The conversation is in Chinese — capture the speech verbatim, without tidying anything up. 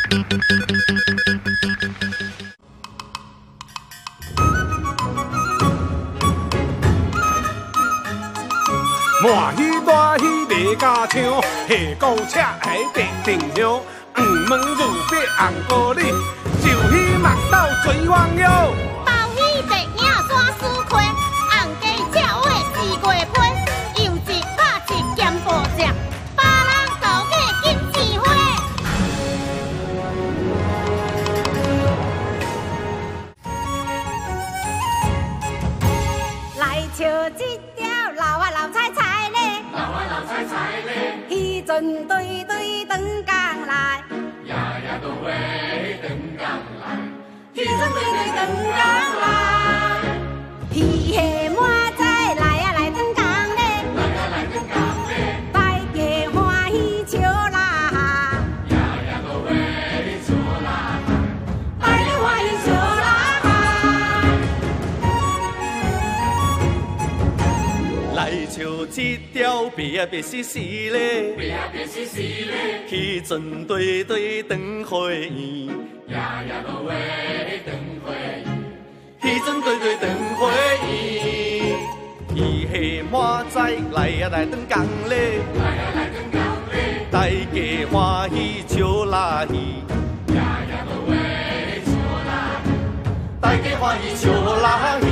满喜大喜卖家唱，下高车下地定香，黄门入笔红玻璃，就喜目斗追网友。 包喜白影山四开，红鸡鸟话四月批，又一肉一咸布食，别人高价金钱花。来笑这条老啊老菜菜嘞， 老啊老菜菜嘞， 迄阵对对长工来， 夜夜都会长工来， 迄阵对对长工来，鱼虾满载来啊来长工嘞， 来啊来长工嘞， 大家欢喜笑啦哈， 夜夜都会笑啦哈， 大家欢喜笑啦哈。 来唱这条别别死死嘞， 别啊别死死嘞， 迄阵对对长花圆， 夜夜都会长花圆， 迄阵对对长花圆，鱼虾满载来啊来长工嘞， 来啊来长工嘞， 大家欢喜笑啦戏， 夜夜都会笑啦， 大家欢喜笑啦戏。